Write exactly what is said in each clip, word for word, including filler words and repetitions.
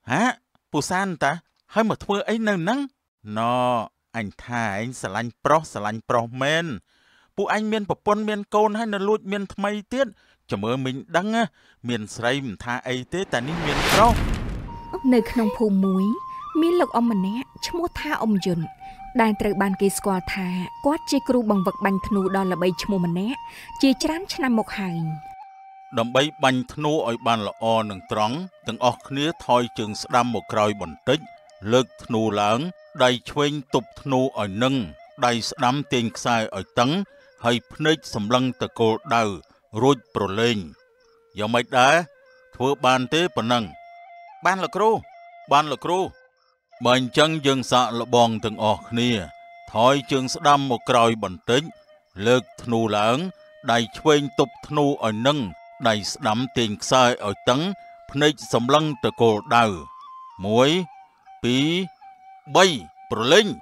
hả phù san ta hơi mà thưa ấy nơi nắng nó anh thà anh xà lanh pro xà lanh pro men phụ anh miên bập pon miên côn hay là lụt miên thay tiết cho mơ mình đăng á miên sấy mình tha ấy thế ta ní miên pro nơi khung phù muối miên lộc ông mình nè chmua tha ông dùn đàn trời ban kỳ squat tha quát chi kru bằng vật bánh thnu đo là bay chmua mình nè chỉ chán chăn một hàng đầm bay bánh thnu ở ban là o nâng trắng từng óc nia thôi chừng đâm một còi bẩn tích lực thnu lớn đầy chuyên tục thnu ở nâng đầy đâm tiền sai ở tấn hay phnech sầm lăng từ cổ đầu rồi pro lên giờ mấy đá thưa ban tế bẩn nâng ban là kru ban là kru bệnh chân dừng xạ là bòn từng óc nia thôi chừng đâm một còi bẩn tích lực thnu lớn đầy chuyên tục thnu ở nâng đầy đắm tiền sai ở tấn phnech sầm lăng từ cổ đầu muối pí bay pro lên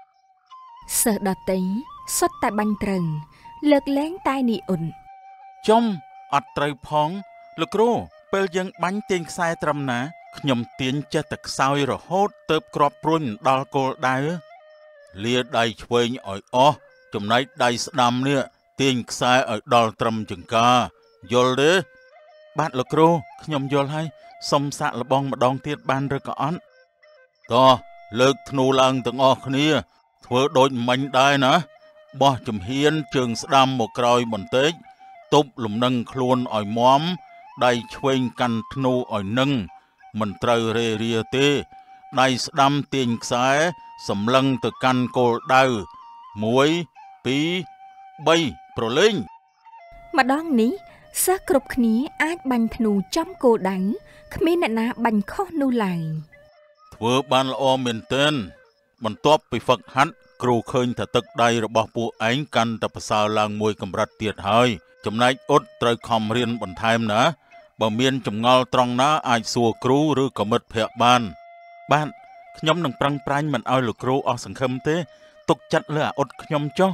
sợ đợt tí xuất tại bánh trần lực lén tai nị ổn trong ọt trời phong lực rô bèl dân bánh tiền sai trầm ná nhầm tiền cho tật sao rồi hốt tớp crop run đo cô đai lia đầy chuối ở o chùm này đầy đam nè tiền sai ở đo trầm chừng ca vô đấy bạn lực rô nhầm vô hay xong xạ là bong mà đong tiết ban rồi con to lực nụ lăng từng o khnia thưa đôi mình đây nè bỏ chùm hiên trường đam một còi bẩn tết tụp lùm nâng luôn ở móm đầy chuyên căn thnu ở nâng mình trời rê rìa tê đầy đam tiền xá sầm lăng từ căn cô đau muối pí bay pro lên mà đón ní sắc cục ní át bánh thnu trong cô đánh khmí nè ná bánh khó nu lại thưa ban là o miền tên mình top bị phật hắn kêu khơi thật tức đây rồi bỏ phụ ánh căn tập sao làng mùi cầm rạch tiệt hơi chấm này ốt trời khom riêng bẩn thêm nữa bà miên chấm ngol trong nó ai xua kêu rư cầm mật phẹ ban ban nhóm nâng prang prang mình ao lục kêu ở sừng khâm thế tục chặt là ốt nhóm cho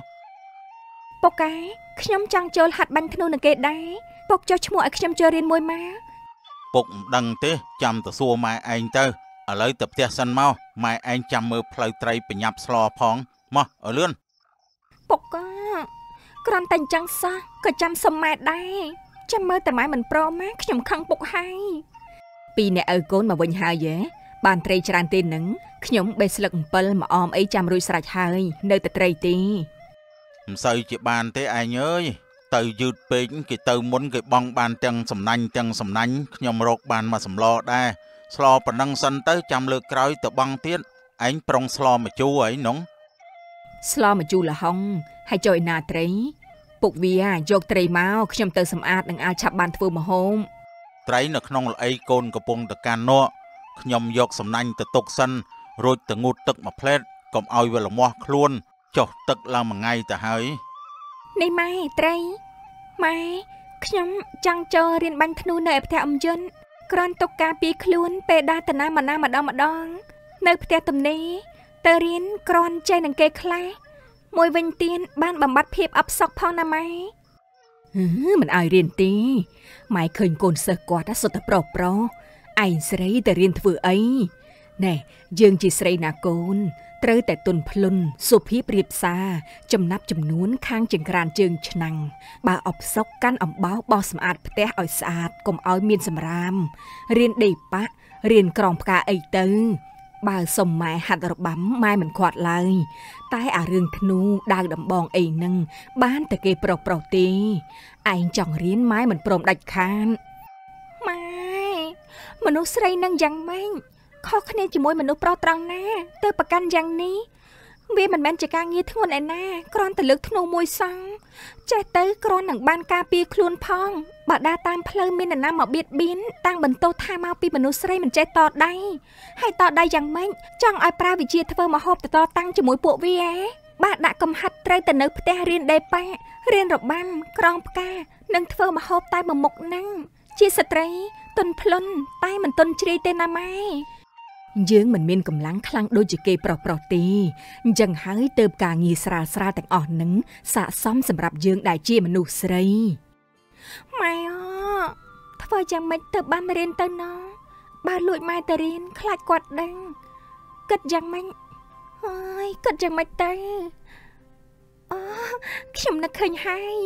bọc cái nhóm trang chơi hạt bánh thnu nè kệ đáy bọc cho chmua ở nhóm chơi riêng môi má bọc đăng thế chăm tờ xua mai anh tơ ở lấy tập tia sân mau mai anh chăm mơ plei trai bị nhập slo phong mà ở lươn bọc có con tình chẳng sao có chăm sông mai đây chăm mơ tại mãi mình pro mát nhầm khăn bọc hay pi nè ở côn mà vinh hai dễ bàn trai tràn tin nứng nhóm bê slực pel mà om ấy chăm rui sạch hai nơi tại trai ti sao chị bàn thế ai ơi từ dụt pin cái từ muốn cái bong bàn chân sầm nanh chân sầm nanh nhóm rọc bàn mà sầm lo đây slo phần năng sân tới chăm lược cõi từ băng tiết anh prong slo mà chú ấy nóng slo mà chú là hông hay chơi nà trấy bục vía dọc trấy máu khi nhầm từ sầm ạt đừng ai chạm bàn thưa mà hôm trấy là không là ai côn cái bông từ can nọ nhầm dọc sầm nanh từ tục sân rồi từ ngụt tức mà plét còn ao về là moa luôn cho tức là mà ngay từ hơi này mai trấy mai khi nhầm chẳng chơi riêng bánh thnu này theo âm dân con tộc ca pi khuôn pe đa tận nam mà nam mà đong mà đong nơi theo tầm này tơ riêng con chơi nằng kê khai môi vinh tiên ban bầm bắt phiệp ấp sọc phong nam mai mình ai riêng tí mày khơi cồn sơ quạt đã sốt tập pro pro ai sấy tơ riêng vừa ấy nè dương chỉ sấy nà cồn trời tại tuần phun sụp hiếp riệp xa chấm nắp chấm nuốn khang chừng gran chừng chnăng bà ọc sóc căn ẩm báo bò sầm ạt té ỏi sạt cùng ỏi miên sầm ram riêng đầy pá riêng còng cá ấy tư bà sầm mai hạt rập bắm mai mình quạt lại tai à riêng thnu đang đầm bong ấy nâng bán tại kê pro pro tì anh chọn riêng mai mình prom đạch khan mai mình nó sấy nâng giăng mai khó khăn chỉ môi mình nấu pro trăng na tơ bạc can giang ní vì mình men chỉ càng nghe thương này na con từ lực thâu môi sang chạy tới con nằng ban ca pi khuôn phong bà đa tam phơi mình là nam mà biết biến tăng bần tô tha mau pi mình nấu sấy mình chạy to đây hay to đây giang mấy trong ai pra vị chia thơ mà hộp to tăng chỉ môi bộ vi á bà đã cầm hạt trai từ nơi te riêng đây pa riêng rọc băm con ca nâng thơ mà hộp tay bằng một năng chia sợi trai tuần phun tay mình tuần chi tên nam ai dương mình miên cầm lắng khăng đôi chỉ kê pro pro tì chẳng hái tơ cả nghi sra sra tạch ỏn nứng xạ xóm sầm rạp dương đại chia mà nụ srei mày à thôi chẳng mấy tơ ban riêng tơ nó bà lụi mai tờ riêng khát quạt đăng cất giang manh ôi cất giang mạch tay ồខ្ញុំនឹកឃើញហើយ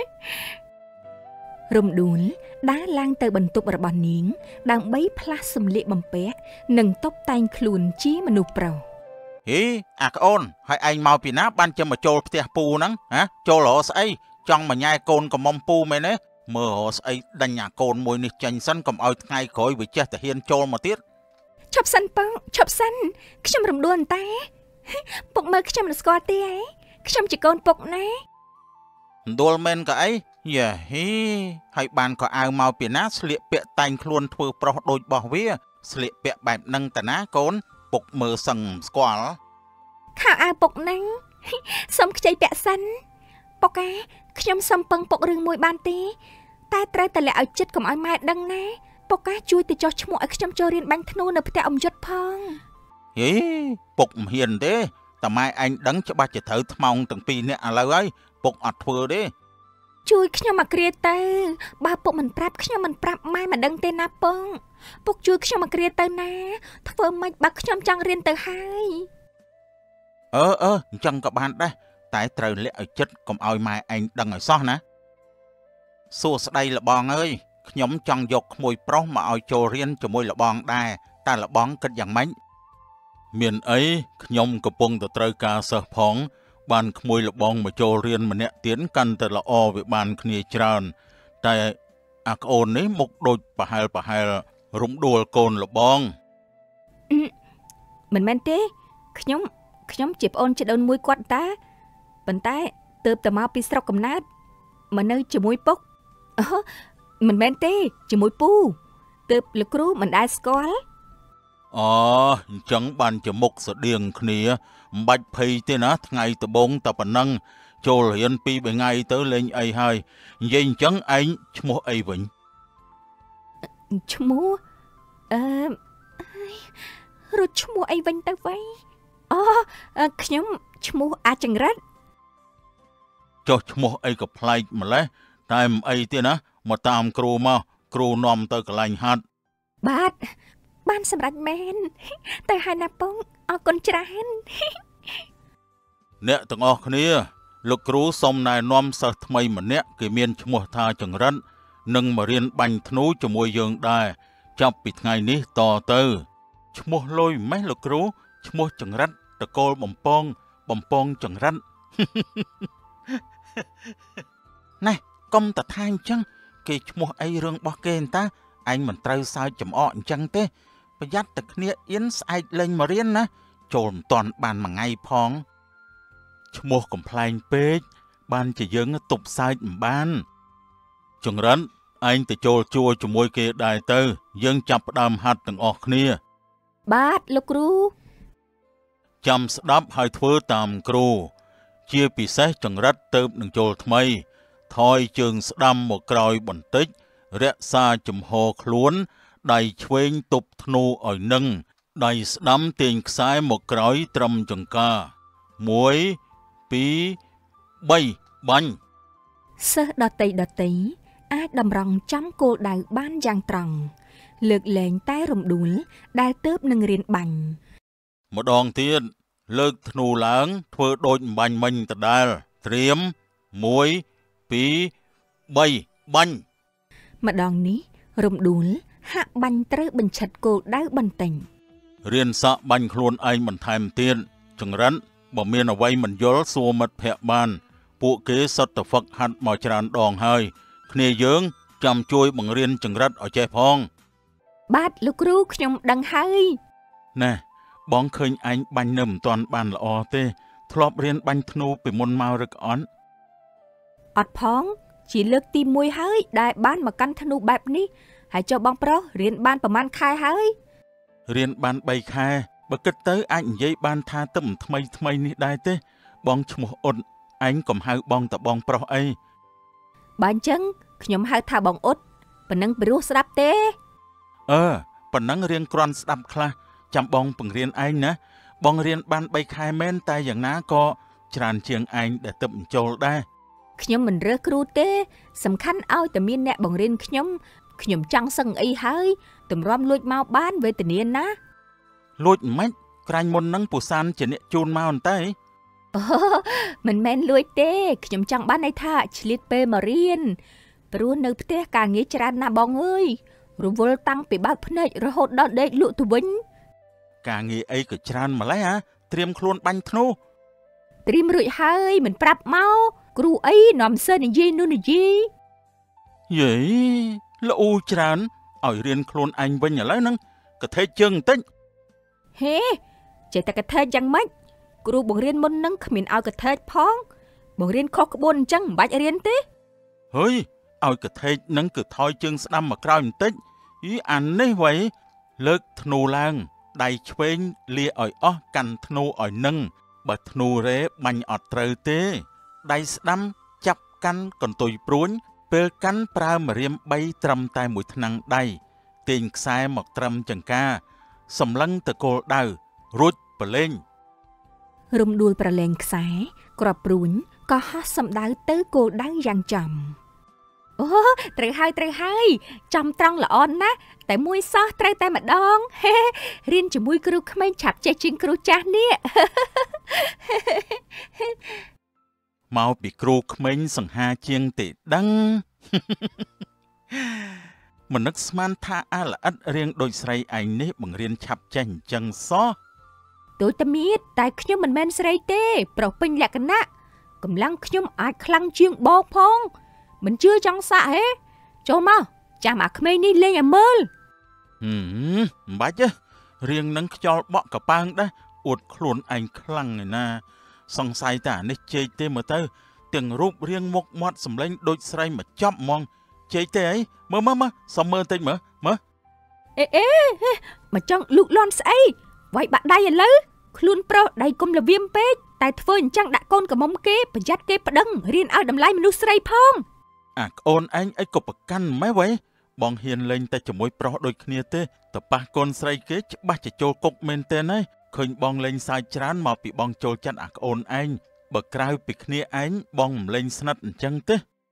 រំដួលដើរឡើងទៅបន្ទប់របស់នាងដើម្បីផ្លាស់សម្លៀកបំពាក់និងតុបតែងខ្លួនជាមនុស្សប្រុសហេអាក្អូនហើយឯងមកពីណាបានចាំមកចូលផ្ទះពូហ្នឹងហ៎ចូលរកស្អីចង់មកញ៉ែកូនកំមុំពូមែនទេមើលរកស្អីដេញអាកូនមួយនេះចាញ់សិនកុំឲ្យថ្ងៃក្រោយវាចេះតែហ៊ានចូលមកទៀតឈប់សិនប៉ងឈប់សិនខ្ញុំរំដួលតែពុកមើលខ្ញុំមិនស្គាល់ទេហ៎ខ្ញុំជាកូនពុកណារំដួលមែនក៏អីយ៉ាហីហើយបានក៏អាវមកពីណាស្លៀកពាក់តែងខ្លួនធ្វើប្រុសដូចបោះវាស្លៀកពាក់បែបហ្នឹងតាណាកូនពុកមើលសឹងស្គាល់ខោអាវពុកហ្នឹងសុំខ្ចីពាក់សិនពុកអាខ្ញុំសុំពឹងពុករឿងមួយបានទេតែត្រូវតែលាក់ឲ្យចិត្តកុំឲ្យម៉ែដឹងណាពុកអាជួយទៅចោះឈ្មោះឲ្យខ្ញុំចូលរៀនបាញ់ធ្នូនៅផ្ទះអ៊ំយុទ្ធផងហេពុកមិនហ៊ានទេតែម៉ែឯងដឹងច្បាស់ជាត្រូវថ្មោងទាំងពីរនាក់ឥឡូវហើយពុកអត់ធ្វើទេជួយខ្ញុំមកគ្រាទៅបើពុកមិនប្រាប់ខ្ញុំមិនប្រាប់ម៉ែមិនដឹងទេណាពងពុកជួយខ្ញុំមកគ្រាទៅណាធ្វើម៉េចបើខ្ញុំចង់រៀនទៅហើយអឺអឺអញ្ចឹងក៏បានដែរតែត្រូវលាក់ឲ្យចិត្តកុំឲ្យម៉ែឯងដឹងឲ្យសោះណាសួស្ដីលបងអើយខ្ញុំចង់យកក្មួយប្រុសមកឲ្យចូលរៀនជាមួយលបងដែរតែលបងគិតយ៉ាងម៉េចមានអីខ្ញុំកំពុងតែត្រូវការសិស្សផងបានក្មួយលបងមកចូលរៀនម្នាក់ទៀតកាន់តែល្អវាបានគ្នាច្រើនតែអាក្អូននេះមុខដូចប្រហែលប្រហែលរំដួលកូនលបងមិនមែនទេខ្ញុំខ្ញុំជាប្អូនជីដូនមួយគាត់តាប៉ុន្តែទើបតែមកពីស្រុកកំណើតមកនៅជាមួយពុកអូមិនមែនទេជាមួយពូទើបលោកគ្រូមិនដែលស្គាល់អូអញ្ចឹងបានជាមុខស្តៀងគ្នាមិនបាច់ភ័យទេណាថ្ងៃដំបូងតែប៉ុណ្ណឹងចូលរៀនពីរថ្ងៃទៅលេងអីហើយនិយាយអញ្ចឹងឯងឈ្មោះអីវិញឈ្មោះអឺរត់ឈ្មោះអីវិញទៅវិញអូខ្ញុំឈ្មោះអាចង្រិតចុះឈ្មោះអីក៏ប្លែកម្លេះតែមិនអីទេណាមកតាមគ្រូមកគ្រូនាំទៅកន្លែងហាត់បាទបានសម្រេចមែនទៅហើយណាពងអរគុណច្រើនអ្នកទាំងអស់គ្នាលោកគ្រូសូមណែនាំសិស្សថ្មីម្នាក់គេមានឈ្មោះថាចង្រិតនឹងមករៀនបាញ់ធ្នូជាមួយយើងដែរចាប់ពីថ្ងៃនេះតទៅឈ្មោះលុយម៉េះលោកគ្រូឈ្មោះចង្រិតតកូលបំពងបំពងចង្រិតណែកុំតថាអញ្ចឹងគេឈ្មោះអីរឿងរបស់គេតាអញមិនត្រូវសើចចំអកអញ្ចឹងទេប្រយ័ត្នតែគ្នាអៀនស្អែកលេងមករៀនណាចូលមិនតាន់បានមួយថ្ងៃផងឈ្មោះកំ pl ែងពេកបានជាយើងទប់សើចមិនបានចង្រិនឯងទៅចូលជួយជាមួយគេដែរទៅយើងចាប់ផ្ដើមហាត់ទាំងអស់គ្នាបាទលោកគ្រូចាំស្ដាប់ហើយធ្វើតាមគ្រូជាពិសេសចង្រិតទៅនឹងចូលថ្មីថយជើងស្ដាំមកក្រោយបន្តិចរក្សាជំហរខ្លួនដៃឆ្វេងទប់ធ្នូឲ្យនឹងដៃស្ដាំទាញខ្សែមកក្រោយត្រឹមចង្កាមួយ ពីរ បីបាញ់សិស្សដតីដតីអាចតម្រង់ចំគោលដៅបានយ៉ាងត្រង់លើកលែងតែរំដួលដែលទើបនឹងរៀនបាញ់ម្ដងទៀតលើកធ្នូឡើងធ្វើដូចបាញ់មិញដដែលត្រៀមមួយ ពីរ បីបាញ់ម្ដងនេះរំដួលហាក់បាញ់ត្រូវបញ្ឆិតគោលដៅបន្តិចរៀនសាក់បាញ់ខ្លួនឯងបន្ថែមទៀតចង្រិនបើមានអ្វីមិនយល់សួរមិត្តភ័ក្តិបានពួកគេសុទ្ធតែហ្វឹកហាត់មកច្រើនដងហើយគ្នាយើងចាំជួយបង្រៀនចង្រិតឲ្យចេះផងបាទលោកគ្រូខ្ញុំដឹងហើយណែបងឃើញឯងបាញ់នៅមិនទាន់បានល្អទេធ្លាប់រៀនបាញ់ធ្នូពីមុនមកឬក៏អត់អត់ផងជាលើកទីមួយហើយដែលបានមកកាន់ធ្នូបែបនេះហើយចុះបងប្រុសរៀនបានប្រហែលខែហើយរៀនបានបីខែបើគិតទៅអាចនិយាយបានថាទៅថ្មីថ្មីនេះដែរទេបងឈ្មោះអ៊ុតឯងកុំហៅបងតបងប្រុសអីបើអញ្ចឹងខ្ញុំហៅថាបងអ៊ុតប៉ណ្ណឹងព្រោះស្ដាប់ទេអឺប៉ណ្ណឹងរៀងគ្រាន់ស្ដាប់ខ្លះចាំបងបង្រៀនឯងណាបងរៀនបានបីខែមែនតែយ៉ាងណាក៏ច្រើនជាងឯងដែលទើបបញ្ចូលដែរខ្ញុំមិនរើសគ្រូទេសំខាន់ឲ្យតែមានអ្នកបង្រៀនខ្ញុំខ្ញុំចង់សឹងអីហើយតម្រាំលួចមកបានវេទនាណាលួចមិនក្រាញ់មុននឹងពូសានជាអ្នកជូនមកអន្តែអូមិនមែនលួចទេខ្ញុំចង់បានន័យថាឆ្លៀតពេលមករៀនព្រោះនៅផ្ទះការងារច្រើនណាស់បងអើយរវល់តាំងពីបើកភ្នែករហូតដល់ដេកលក់ទៅវិញការងារអីក៏ច្រើនម្ល៉េះហ៎ត្រៀមខ្លួនបាញ់ធ្នូត្រៀមរួចហើយមិនប្រាប់មកគ្រូអីនាំសិស្សនិយាយនោះនិយាយយេល្អច្រើនឲ្យរៀនខ្លួនឯងវិញឥឡូវហ្នឹងកថេជើងបន្តិចហេចេះតែកថេយ៉ាងម៉េចគ្រូបង្រៀនមុននឹងគ្មានឲ្យកថេផងបង្រៀនខុសក្បួនអញ្ចឹងមិនបាច់រៀនទេហើយឲ្យកថេនឹងគឺថយជើងស្ដាំមកក្រោយបន្តិចយីអានេះវ៉ៃលើកធ្នូឡើងដៃឆ្វេងលាឲ្យអស់កាន់ធ្នូឲ្យនឹងបើធ្នូរ៉េបាញ់អត់ត្រូវទេដៃស្ដាំចាប់កាន់កន្ទុយព្រួញពេលកាន់ប្រើម្រាមបីត្រឹមតែមួយថ្នាំងដៃទាញខ្សែមកត្រឹមចង្កាសម្លឹងទៅគោលដៅរួចប្រឡែងរំដួលប្រឡែងខ្សែក្របព្រួញក៏ហោះសំដៅទៅគោលដៅយ៉ាងចំអូត្រូវហើយត្រូវហើយចំត្រង់ល្អណាស់តែមួយសោះត្រូវតែម្ដងរៀនជាមួយគ្រូក្មេងឆាប់ចេះជាងគ្រូចាស់នេះមកពីគ្រូក្មេងសង្ហាជាងទេដឹងមនឹកស្មានថាអាល្អិតរៀងដូចស្រីឯងនេះបង្រៀនឆាប់ចេះអញ្ចឹងសោះដូចតែមៀតតែខ្ញុំមិនមែនស្រីទេប្រុសពេញលក្ខណៈកម្លាំងខ្ញុំអាចខ្លាំងជាងបងផងមិនជឿចង់សាក់ហេចូលមកចាំអាក្មេងនេះលេងឲ្យមើលហឹមមិនបាច់ទេរៀងនឹងខ្យល់បក់កប៉ាងដែរអួតខ្លួនឯងខ្លាំងឯណាសង្ស័យតែអានេះជែកទេមើលទៅទាំងរូបរាងមុខមាត់សម្លេងដូចស្រីមកចប់ហ្មងជែកទេអីមើលមើលមើលសុំមើលតិចមើលមើលអេអេមកចង់លូកលាន់ស្អីវាយបាក់ដៃឥឡូវខ្លួនប្រុសដៃគុំលវៀមពេកតែធ្វើអញ្ចឹងដាក់កូនកមុំគេប្រយ័ត្នគេប្តឹងរៀនឲ្យតម្លៃមនុស្សស្រីផងអាក្អូនឯងអីក៏ប្រកាន់ម៉េះវ៉ៃបងហ៊ានលេងតែជាមួយប្រុសដូចគ្នាទេតប៉ះកូនស្រីគេច្បាស់ជាចូលគុកមែនទេណាឃើញបងលេងសើចច្រើនមកពីបងចូលចិត្តអាក្អូនឯងបើក្រៅពីគ្នាឯងបងមិនលេងស្និទ្ធអញ្ចឹងទេ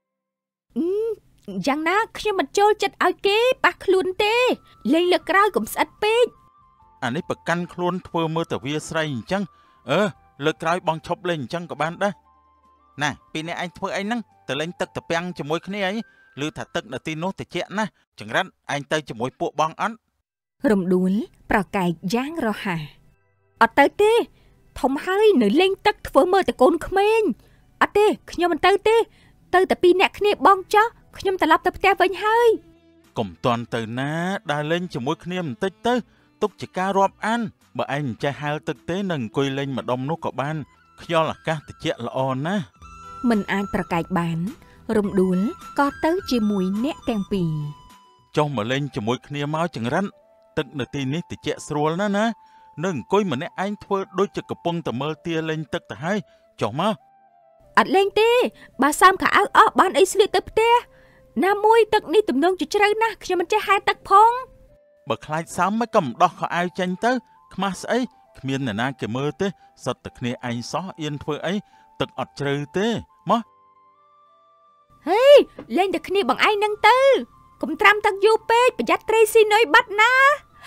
យ៉ាងណាខ្ញុំមិនចូលចិត្តឲ្យគេប៉ះខ្លួនទេលេងលើក្រៅកុំស្អិតពេកអានេះប្រកាន់ខ្លួនធ្វើមើលតែវាស្រីអញ្ចឹងអឺលើក្រោយបងឈប់លេងអញ្ចឹងក៏បានដែរណាពីនេះឯងធ្វើអីហ្នឹងទៅលេងទឹកតាពាំងជាមួយគ្នាអីឬថាទឹកនៅទីនោះត្រជាក់ណាស់ចង្រិតឯងទៅជាមួយពួកបងអត់រំដួលប្រកែកយ៉ាងរហ័សអត់ទៅទេធំហើយនៅលេងទឹកធ្វើមើលតែកូនក្មេងអត់ទេខ្ញុំមិនទៅទេទៅតែពីរអ្នកគ្នាបងចោះខ្ញុំត្រឡប់ទៅផ្ទះវិញហើយកុំតន់ទៅណាដើរលេងជាមួយគ្នាបន្តិចទៅទុកជាការរាប់អានបើឯងមិនចេះហាលទឹកទេនឹងអង្គុយលេងម្ដុំនោះក៏បានខ្យល់អាកាសត្រជាក់ល្អណាស់មិនអាចប្រកែកបានរំដួលក៏ទៅជាមួយអ្នកទាំងពីរចុះមកលេងជាមួយគ្នាមកចង្រិនទឹកនៅទីនេះត្រជាក់ស្រួលណាស់ណានឹងអង្គុយម្នាក់ឯងធ្វើដូចជាកំពុងតែមើលទាលេងទឹកទៅហើយចុះមកអត់លេងទេបើសើមខោអាវអស់បានអីស្លៀកទៅផ្ទះណាមួយទឹកនេះទំនងជាជ្រៅណាស់ខ្ញុំមិនចេះហែលទឹកផងបើខ្លាចសើមមិនក៏មិនដោះខោអាវចេញទៅខ្មាស់ស្អីគ្មានអ្នកណាគេមើលទេសុទ្ធតែគ្នាឯងសោះអៀនធ្វើអីទឹកអត់ជ្រៅទេមកហេលេងតែគ្នាបងឯងនឹងទៅកុំត្រាំទឹកយូរពេកប្រយ័ត្នត្រីស៊ីនុយបាត់ណា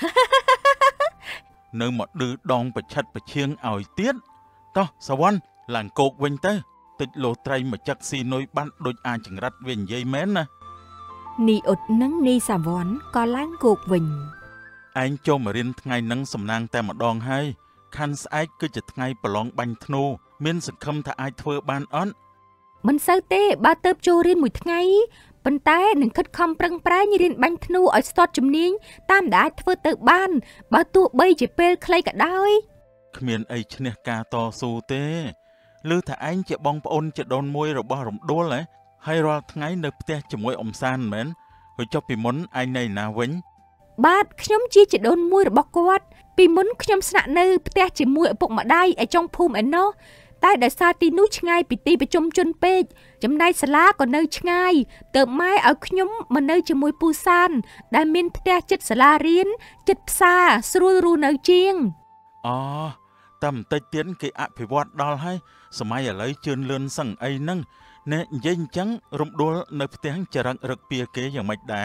នៅមកឌឺដងប្រឆិតប្រឈៀងឲ្យទៀតតោះសវណ្ណឡើងគោកវិញទៅតិចលោត្រីមកចឹកស៊ីនុយបាត់ដូចអាចចង្រិតវានិយាយមែនណានីអ៊ុតនិងនីសាវ័នក៏ឡើងគោកវិញឯងចូលមករៀនថ្ងៃនឹងសំណាងតែម្ដងហើយខាន់ស្អែកគឺជាថ្ងៃប្រឡងបាញ់ធ្នូមានសង្ឃឹមថាអាចធ្វើបានអត់មិនសូវទេបើទៅចូលរៀនមួយថ្ងៃប៉ុន្តែនឹងខិតខំប្រឹងប្រែងរៀនបាញ់ធ្នូឲ្យស្ទាត់ជំនាញតាមដែលអាចធ្វើទៅបានបើទោះបីជាពេលខ្លីក៏ដោយគ្មានអីឈ្នះការតស៊ូទេឮថាឯងជាបងប្អូនជាដូនមួយរបស់រំដួលហ៎ហើយរាល់ថ្ងៃនៅផ្ទះជាមួយអ៊ំសានមែនហើយចុះពីមុនឯងនៅណាវិញបាទខ្ញុំជាជីដូនមួយរបស់គាត់ពីមុនខ្ញុំស្នាក់នៅផ្ទះជាមួយឪពុកម្ដាយឯចុងភូមិឯណោះតែដោយសារទីនោះឆ្ងាយពីទីប្រជុំជនពេកចំណែកសាលាក៏នៅឆ្ងាយទើបម៉ែឲ្យខ្ញុំមកនៅជាមួយពូសានដែលមានផ្ទះជិតសាលារៀនជិតផ្សារស្រួលរស់នៅជាងអូតែបន្តិចទៀតគេអភិវឌ្ឍដល់ហើយសម័យឥឡូវជឿនលឿនសឹងអីហ្នឹងណែនិយាយអញ្ចឹងរំដួលនៅផ្ទះចរិតរឹកពីគេយ៉ាងម៉េចដែរ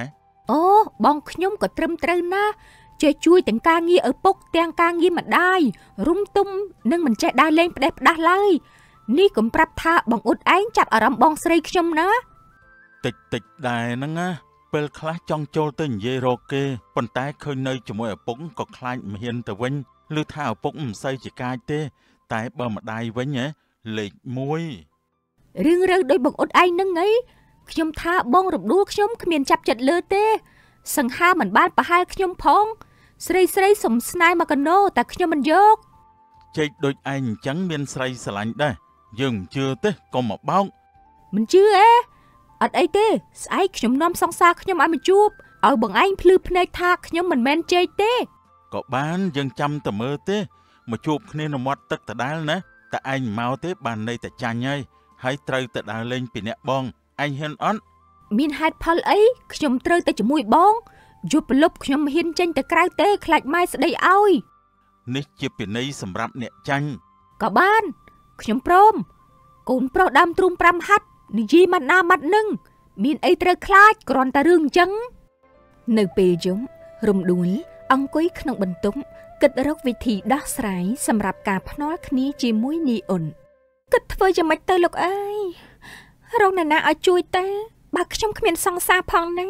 Ồ, bong nhóm có trâm trâu na. Chơi chuiទាំងការងារឪពុកទាំងការងារម្ដាយរុំទុំនឹងមិនចេះដើរលេងផ្ដេសផ្ដាស់ឡើយនេះកុំប្រាប់ថាបងអ៊ុតឯងចាប់អារម្មណ៍បងស្រីខ្ញុំណាតិចតិចដែរហ្នឹងណាពេលខ្លះចង់ចូលទៅនិយាយរកគេប៉ុន្តែឃើញនៅជាមួយឪពុកក៏ខ្លាចមិនហ៊ានទៅវិញឬថាឪពុកមិនសូវជាកាចទេតែបើម្ដាយវិញហ៎លេខមួយរឿងរើដោយបងអ៊ុតឯងហ្នឹងអីខ្ញុំថាបងរំដួលខ្ញុំគ្មានចាប់ចិត្តលើទេសង្ហាមិនបានប្រហែលខ្ញុំផងស្រីស្រីសុំស្នេហ៍មកកណូតែខ្ញុំមិនយកចេកដូចឯងអញ្ចឹងមានស្រីស្រឡាញ់ដែរយើងមិនជឿទេកុំមកបោកមិនជឿអេអត់អីទេស្អែកខ្ញុំនាំសង្សារខ្ញុំឲ្យមកជួបឲ្យបងឯងភ្លឺភ្នែកថាខ្ញុំមិនមែនចេកទេក៏បានយើងចាំតែមើលទេមកជួបគ្នានៅមាត់ទឹកដដែលណាតែឯងមកទេបានន័យតែចាញ់ហើយហើយត្រូវទៅដើរលេងពីអ្នកបងឯងហ៊ានអត់មានហេតុផលអីខ្ញុំត្រូវទៅជាមួយបងយប់លប់ខ្ញុំហ៊ានចេញទៅក្រៅទេខ្លាចម៉ែស្ដីឲ្យនេះជាពិន័យសម្រាប់អ្នកចាញ់ក៏បានខ្ញុំព្រមកូនប្រុសដើមទ្រូងប្រាំហាត់និយាយម៉ាត់ណាម៉ាត់នឹងមានអីត្រូវខ្លាចគ្រាន់តែរឿងអញ្ចឹងនៅពេលយំរំដួលអង្គុយក្នុងបន្ទប់គិតរកវិធីដោះស្រាយសម្រាប់ការភ្នាល់គ្នាជាមួយនីអ៊ុនគិតធ្វើយ៉ាងម៉េចទៅលោកអើយរកអ្នកណាឲ្យជួយទៅបើខ្ញុំគ្មានសង្សារផងនឹង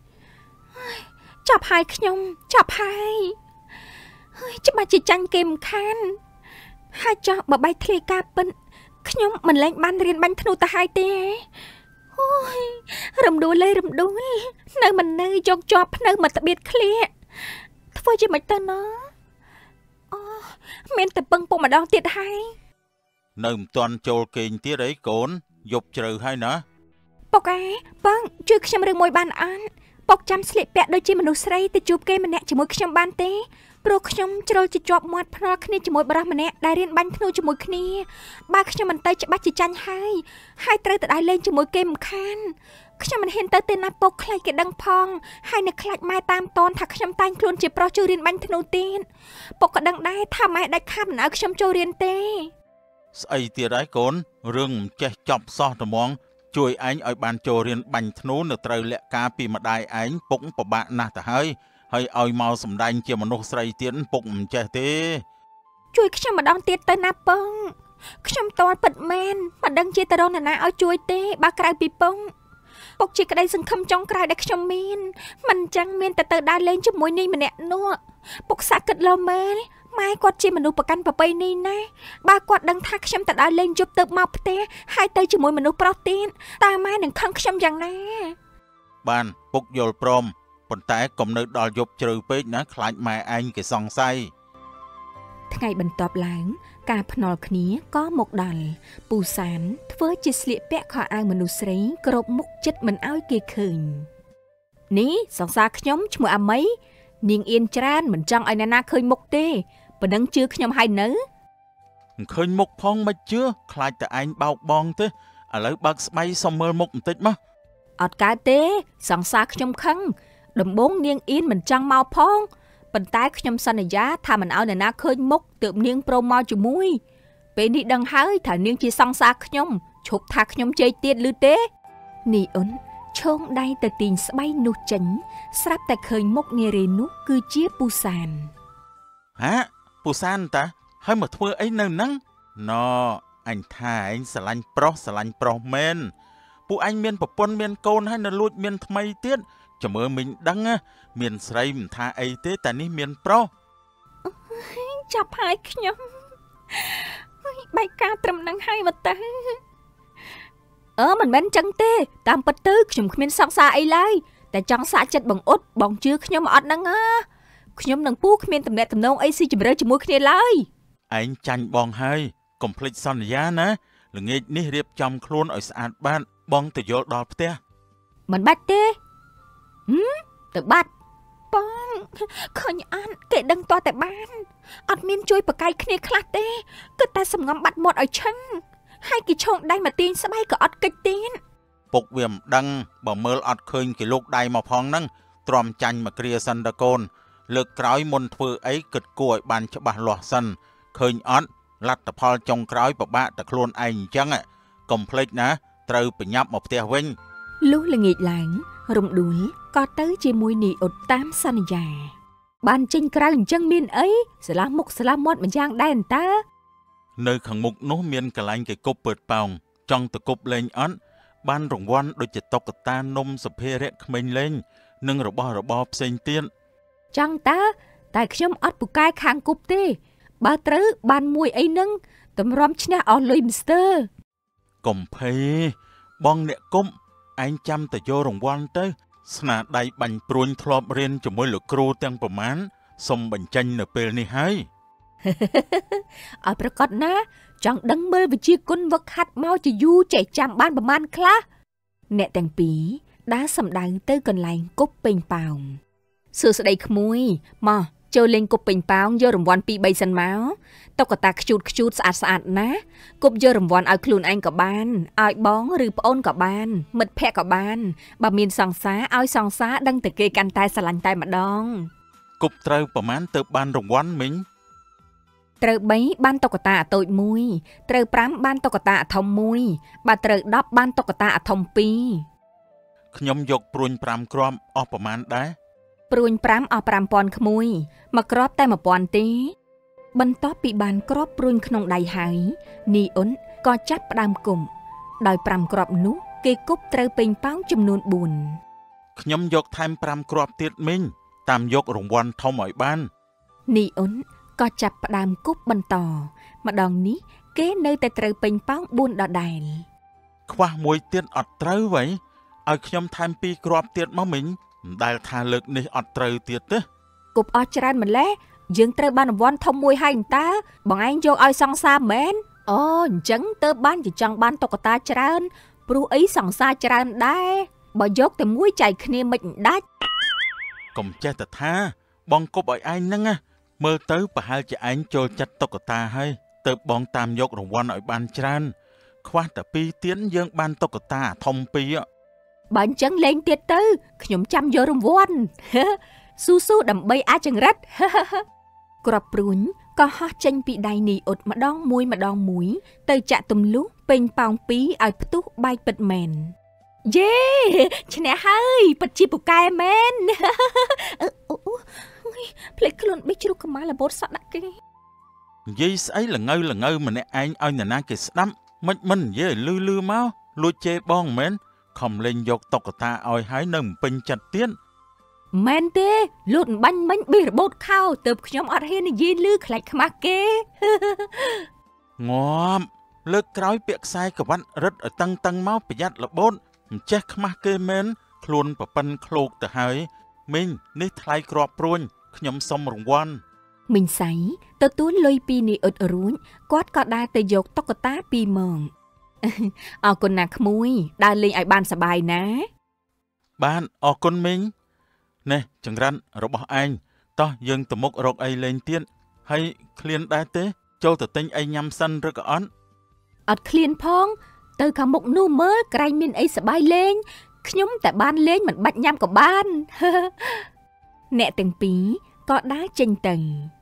ចាប់ហើយខ្ញុំចាប់ហើយហើយច្បាស់ជាចាញ់គេមិនខានហើយចោះបើបែកធ្លាយការពិនខ្ញុំមិនលែងបានរៀនបាញ់ធ្នូទៅហើយទេអូយរំដួលលេរំដួលនៅមិននៅយកជាប់ភ្នៅមកត្បៀតឃ្លៀកធ្វើជាមិនទៅណោះអូមានតែពឹងពុកម្ដងទៀតហើយនៅមិនទាន់ចូលគេងទៀតអីកូនយប់ជ្រៅហើយណាពុកអើបងជួយខ្ញុំរឿងមួយបានអត់ពុកចាំស្លៀកពាក់ដូចជាមនុស្សស្រីទៅជួបគេម្នាក់ជាមួយខ្ញុំបានទេព្រោះខ្ញុំជ្រុលជាជាប់មាត់ភ្នាល់គ្នាជាមួយបរិសម្នាក់ដែលរៀនបាញ់ធ្នូជាមួយគ្នាបើខ្ញុំមិនទៅច្បាស់ជាចាញ់ហើយហើយត្រូវទៅដើរលេងជាមួយគេមិនខានខ្ញុំមិនហ៊ានទៅទេណាពុកខ្លាចគេដឹងផងហើយនៅខ្លាចម៉ែតាមតនថាខ្ញុំតែងខ្លួនជាប្រុសជួយរៀនបាញ់ធ្នូទៀតពុកក៏ដឹងដែរថាម៉ែដាច់ខាតមិនឲ្យខ្ញុំចូលរៀនទេស្អីទៀតហើយកូនរឿងមិនចេះចប់សោះត្មងជួយឯងឲ្យបានចូលរៀនបាញ់ធ្នូនៅត្រូវលក្ខការពីម្ដាយឯងពុកពិបាកណាស់ទៅហើយហើយឲ្យមកសម្ដែងជាមនុស្សស្រីទៀតពុកមិនចេះទេជួយខ្ញុំម្ដងទៀតទៅណាពងខ្ញុំតល់ពិតមែនមិនដឹងជាតរងណាឲ្យជួយទេបើក្រៅពីពងពុកជាក្តីសង្ឃឹមចុងក្រោយដែលខ្ញុំមានមិនចឹងមានតែទៅដើរលេងជាមួយនេះម្នាក់នោះពុកសាក់គិតលោមែលម៉ែគាត់ជាមនុស្សប្រកាន់ប្រពៃនេះណាបើគាត់ដឹងថាខ្ញុំទៅដើរលេងយប់ទៅមកផ្ទះហើយទៅជាមួយមនុស្សប្រុសទៀតតើម៉ែនឹងខឹងខ្ញុំយ៉ាងណាបានពុកយល់ព្រមប៉ុន្តែកុំនៅដល់យប់ជ្រៅពេកណាខ្លាចម៉ែឯងគេសង្ស័យថ្ងៃបន្ទាប់ឡើងការភ្នាល់គ្នាក៏មកដល់ពូសានធ្វើជាស្លៀកពាក់ខោអាវមនុស្សស្រីគ្រប់មុខចិត្តមិនឲ្យគេឃើញនេះសង្សារខ្ញុំឈ្មោះអាមីនាងអៀនច្រើនមិនចង់ឲ្យអ្នកណាឃើញមុខទេប៉ណ្ណឹងជឿខ្ញុំហើយនៅមិនឃើញមុខផងមិនជឿខ្លាចតែឯងបោកបងទេឥឡូវបើកស្បៃសុំមើលមុខបន្តិចមកអត់កើតទេសង្សារខ្ញុំខឹងដំបងនាងអៀនមិនចង់មកផងប៉ុន្តែខ្ញុំសន្យាថាមិនឲ្យអ្នកណាឃើញមុខទើបនាងព្រមមកជាមួយពេលនេះដឹងហើយថានាងជាសង្សារខ្ញុំឈប់ថាខ្ញុំជ័យទៀតឬទេនីអ៊ុនឈោងដៃទៅទាញស្បៃនោះចេញស្រាប់តែឃើញមុខនារីនោះគឺជាពូសានហាពូសានតាហើយមកធ្វើអីនៅហ្នឹងណអញថាឯងស្រឡាញ់ប្រុសស្រឡាញ់ប្រុសមែនពួកអញមានប្រពន្ធមានកូនហើយនៅលួចមានថ្មីទៀតចាំមើលមិញដឹងមានស្រីមិនថាអីទេតែនេះមានប្រុសចាប់ហើយខ្ញុំបែកការត្រឹមនឹងហើយមកទៅអឺមិនមែនចឹងទេតាមពិតទៅខ្ញុំគ្មានសង្សារអីឡើយតែចង់សាកចិត្តបងអ៊ុតបងជឿខ្ញុំអត់ហ្នឹងណាខ្ញុំនឹងពូគ្មានតំណែងតំណងអីស៊ីជម្រៅជាមួយគ្នាឡើយឯងចាញ់បងហើយកុំភ្លេចសន្យាណាល្ងាចនេះរៀបចំខ្លួនឲ្យស្អាតបាតបងទៅយល់ដល់ផ្ទះមិនបាច់ទេហឹមទៅបាត់បងឃើញអត់គេដឹងតតែបានអត់មានជួយប្រកែកគ្នាខ្លះទេគឺតែសំងំបាត់មាត់ឲ្យឆឹងហើយគេឈោងដៃមកទាញស្បៃក៏អត់កិច្ចទៀតពុកវាមិនដឹងបើមើលអត់ឃើញគេលោកដៃមកផងហ្នឹងទ្រាំចាញ់មកគ្រាសិនតកូនលើកក្រោយមុនធ្វើអីគិតគួរឲ្យបានច្បាស់លាស់សិនឃើញអត់លទ្ធផលចុងក្រោយពិបាកតែខ្លួនឯងអញ្ចឹងកុំភ្លេចណាត្រូវប្រញាប់មកផ្ទះវិញលុះល្ងាចឡើងរំដួលក៏ទៅជាមួយនីអ៊ុតតាមសន្យាបានចេញក្រៅអញ្ចឹងមានអីស្លាស់មុខស្លាស់មាត់ម្យ៉ាងដែរតើនៅខាងមុខនោះមានកន្លែងគេគប់ពើតប៉ោងចង់ទៅគប់លេងអត់បានរង្វាន់ដូចជាតុក្កតានំសុភារៈក្មេងលេងនិងរបស់របរផ្សេងទៀតចង់តើតែខ្ញុំអត់ពូកែខាងគប់ទេបើត្រូវបានមួយអីនឹងតម្រាំឈ្នះអស់លុយមីស្ទ័រកុំភ័យបងអ្នកគប់ឯងចាំតែយករង្វាន់ទៅស្នាដៃបាញ់ព្រួញធ្លាប់រៀនជាមួយលោកគ្រូទាំងប្រមាណសុំបញ្ចេញនៅពេលនេះហើយអត់ប្រកាសណាចង់ដឹងមើលវិជាគុណវឹកហាត់មកជាយូរចេះចាំបានប្រមាណខ្លះអ្នកទាំងពីរដើរសម្ដៅទៅកន្លែងគប់ពេញប៉ោងសួស្ដីក្មួយមកចូលលេងគប់ពេញប៉ោងយករង្វាន់ពីរបីសិនមកតុក្កតាខ្ជូតខ្ជូតស្អាតស្អាតណាគប់យករង្វាន់ឲ្យខ្លួនឯងក៏បានឲ្យបងឬប្អូនក៏បានមិត្តភក្តិក៏បានបើមានសង្សារឲ្យសង្សារដឹងតែគេកាន់តែស្រឡាញ់តែម្ដងគប់ត្រូវប្រមាណទៅបានរង្វាន់មីងត្រូវបីបានតុក្កតាអាតូចមួយត្រូវប្រាំបានតុក្កតាអាធំមួយបើត្រូវដប់បានតុក្កតាអាធំពីរខ្ញុំយកព្រួញប្រាំគ្រាប់អស់ប្រមាណដែរព្រួញប្រាំអស់ប្រាំពាន់ក្មួយមកគ្រាប់តែមួយពាន់ទេបន្ទាប់ពីបានគ្រាប់ព្រួញក្នុងដៃហើយនីអ៊ុនក៏ចាប់ផ្ដើមគុំដោយប្រាំគ្រាប់នោះគេគប់ត្រូវពេញប៉ោងចំនួនបួនខ្ញុំយកថែមប្រាំគ្រាប់ទៀតមីងតាមយករង្វាន់ធំឲ្យបាននីអ៊ុនក៏ចាប់ផ្ដើមគប់បន្តម្ដងនេះគេនៅតែត្រូវពេញប៉ោងបួនដដែលខ្វះមួយទៀតអត់ត្រូវវ៉ៃឲ្យខ្ញុំថែមពីរគ្រាប់ទៀតមកមីងមិនដែលថាលើកនេះអត់ត្រូវទៀតទេគប់អស់ច្រើនម្លេះយើងត្រូវបានរង្វាន់ធំមួយហើយតើបងឯងយកឲ្យសង្សារមែនអូអញ្ចឹងទៅបានជាចង់បានតុក្កតាច្រើនព្រោះអីសង្សារច្រើនដែរបើយកតែមួយចែកគ្នាមិនដាច់កុំចេះតែថាបងគប់ឲ្យឯងហ្នឹងណាមើលទៅប្រហែលជាឯងចូលចិត្តតុក្កតាហើយទៅបងតាមយករង្វាន់ឲ្យបានច្រើនខ្វះតែពីរទៀនយើងបានតុក្កតាធំពីរបើអញ្ចឹងលេងទៀតទៅខ្ញុំចាំយករង្វាន់ស៊ូស៊ូដើម្បីអាចចង្រិតក្របព្រួញក៏ហោះចេញពីដៃនីអ៊ុតម្ដងមួយម្ដងមួយទៅចាក់ទម្លុះពេញប៉ោងពីរឲ្យផ្ទុះបែកពិតមែនយេឈ្នះហើយពិតជាពូកែមែនអូភ្លេចខ្លួនបិជ្រុកកម្មាលបូតសក់ដាក់គេនិយាយស្អីល្ងៅល្ងៅម្នាក់ឯងឲ្យអ្នកណាគេស្ដាប់មិនមិននិយាយលឺលឺមកលួចជេរបងមែនខំលេងយកតុក្កតាឲ្យហើយនៅមិនពេញចិត្តទៀតមែនទេលូតបាញ់មិញបេះរបូតខោទើបខ្ញុំអត់ហ៊ាននិយាយលឺខ្លាចខ្មាស់គេងាប់លើកក្រោយពាក់ខ្សែក្រវ៉ាត់រឹតឲ្យតឹងតឹងមកប្រយ័ត្នរបូតមិនចេះខ្មាស់គេមែនខ្លួនប្រប៉ិនឃ្លោកទៅហើយមីងនេះថ្លៃគ្រាប់ព្រួញខ្ញុំសុំរង្វាន់មីងសៃទទួលលុយពីនីអ៊ុតរួចគាត់ក៏ដើរទៅយកតុក្កតាពីរម៉ងអរគុណណាក្មួយដើរលេងឲ្យបានសប្បាយណាបានអរគុណមីងនេះចង្រិនរបស់ឯងតោះយើងទៅមុខរកអីលេងទៀតហើយឃ្លានដែរទេចូលទៅទិញអីញ៉ាំសិនឬក៏អត់អត់ឃ្លានផងទៅខាងមុខនោះមើលក្រែងមានអីសប្បាយលេងខ្ញុំតែបានលេងមិនបាច់ញ៉ាំក៏បានអ្នកទាំងពីរក៏ដើរចេញទៅ